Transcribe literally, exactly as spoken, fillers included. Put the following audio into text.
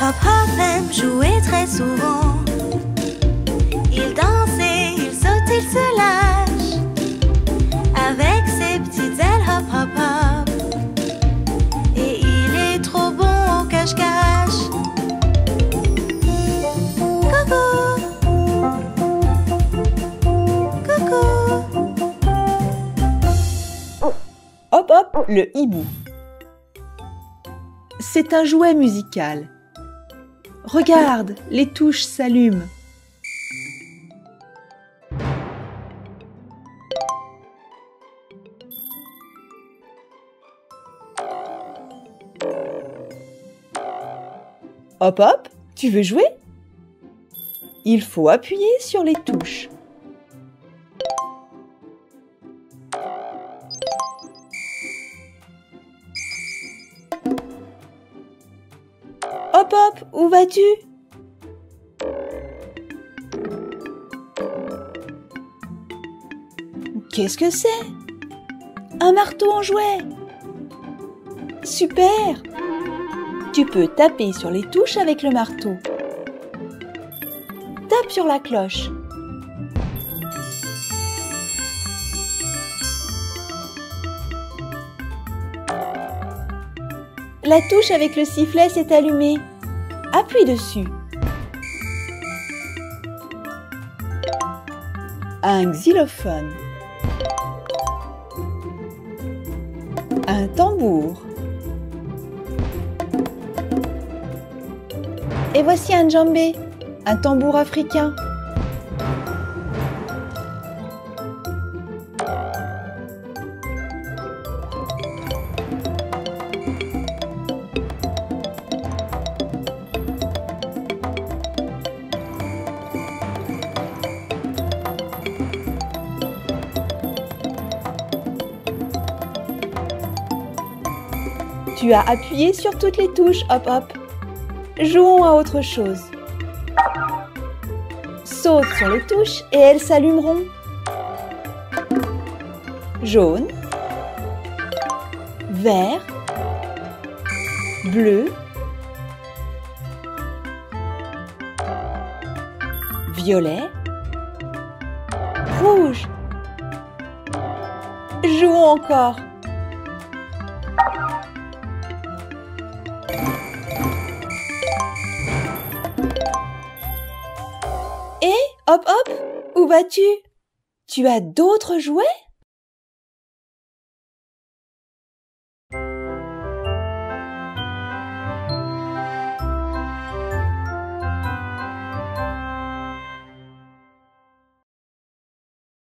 Hop Hop aime jouer très souvent. Il danse et il saute, il se lâche. Avec ses petites ailes, hop hop hop. Et il est trop bon au cache-cache. Coucou, coucou. Hop Hop, le hibou. C'est un jouet musical. Regarde, les touches s'allument. Hop Hop, tu veux jouer? Il faut appuyer sur les touches. Hop Hop, où vas-tu? Qu'est-ce que c'est? Un marteau en jouet! Super! Tu peux taper sur les touches avec le marteau. Tape sur la cloche. La touche avec le sifflet s'est allumée. Appuie dessus. Un xylophone. Un tambour. Et voici un djembé, un tambour africain. Tu as appuyé sur toutes les touches, Hop Hop. Jouons à autre chose. Saute sur les touches et elles s'allumeront. Jaune, vert, bleu, violet, rouge. Jouons encore. Et, hop hop, où vas-tu? Tu as d'autres jouets?